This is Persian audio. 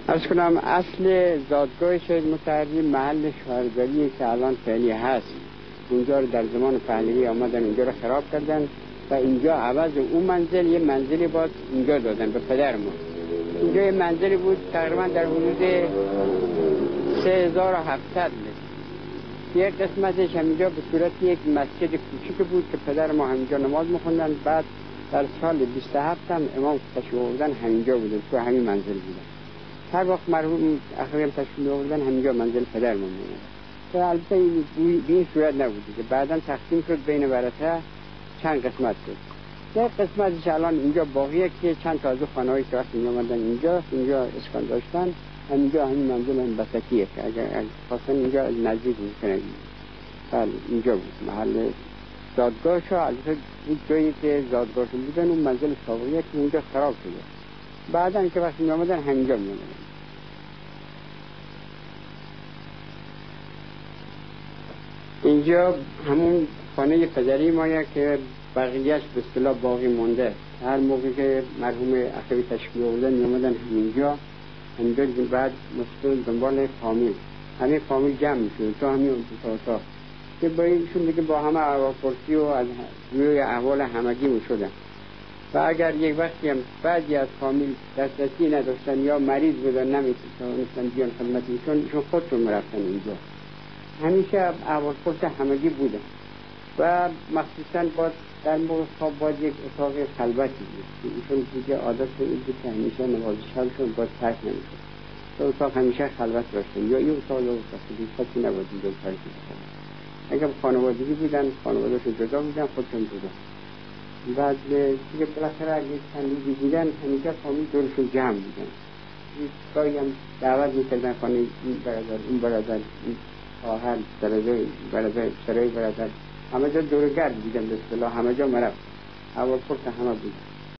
عرض کنم اصل زادگاه شهید مطهری محل شوهرگریه که الان فعلی هست. اونجا رو در زمان پهلوی آمدن اونجا رو خراب کردن و اینجا عوض اون منزل یه منزلی باید اینجا دادن به پدر ما. اینجا یه منزلی بود تقریبا در حدود 3700 یک قسمتش همینجا به صورت یک مسجد کوچیک بود که پدر ما همینجا نماز می‌خوندن. بعد در سال 27 هم امام تشریف آوردن همینجا بودن، تو همین منزل بودن. هر وقت مرحوم اخریم تشریف آوردن همینجا منزل پدر ما بود. که البته به این صورت نبود که بعداً تقسیم شد بین ورثه، چند قسمت شد. یک قسمتش الان اینجا باقیه که چند تا از خانه‌ای که وقت اینجا اومدن اینجا اسکان داشتن، اینجا همین منزل این بسطیه که اگر خواستن اینجا نزدیک میکنن. بله اینجا بود محل زادگاهش. البته این جایی که زادگاهش بودن اون منزل سابقیه که اینجا خراب شده. بعداً که وقتی می آمدن همینجا می آمدن. اینجا همون خانه پدری مایه که بقیهش به اصطلاح باقی مونده. هر موقع که مرحوم اخوی تشریف آوردن می آمدن همینجا بعد مستقل دنبال فامیل، همه فامیل جمع میشد تو همین اتاق که با ایشون دیگه با همه احوالپرسی و از روی احوال همگی میشدن. و اگر یک وقتی هم بعضی از فامیل دسترسی نداشتن یا مریض بودن نمیتونستن بیان خدمتشون، ایشون خودشون میرفتن اینجا. همیشه احوالپرس همگی بودن و مخصوصا با در موقع خواب باید یک اتاق خلوتی بود. ایشون دیگه عادت این بود که همیشه نماز شبشون باید ترک نمیشد. تو اتاق همیشه خلوت داشتن، یا این اتاق یا اتاق دیگه کسی نبود اینجا ترک میشد. اگر خانوادگی بودن خانوادهشون جدا بودن، خودشون جدا. بعد دیگه بالاخره اگه چند روزی بودن همیشه فامیل دورشون جمع بودن. گاهی هم دعوت میکردن خانه این برادر اون برادر این خواهر سرای برادر همه جا دورگرد بودن به اصطلاح، همه جا مرفت احوالپرس همه بود.